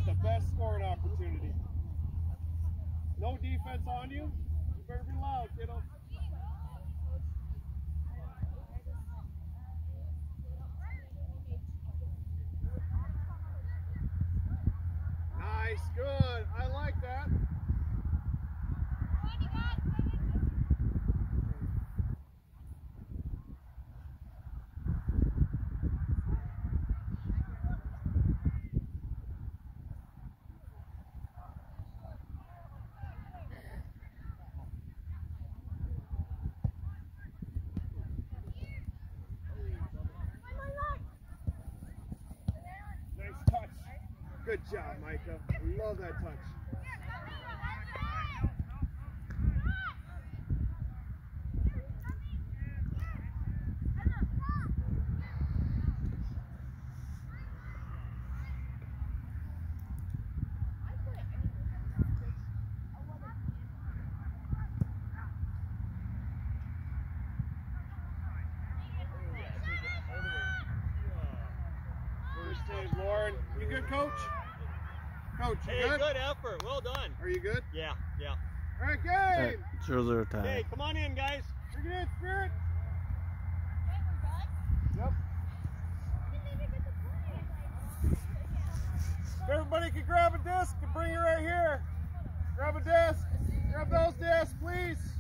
got the best scoring opportunity. No defense on you. You better be loud, kiddo. Nice, good. I like that. Nice touch. Good job, Micah. Love that touch. Lauren, you good, Coach? Coach, you good? Good effort. Well done. Are you good? Yeah. All right, game. 0-0 tie. Hey, come on in, guys. Bring it in, Spirit. Yep. If everybody can grab a disc and bring it right here. Grab a disc. Grab those discs, please.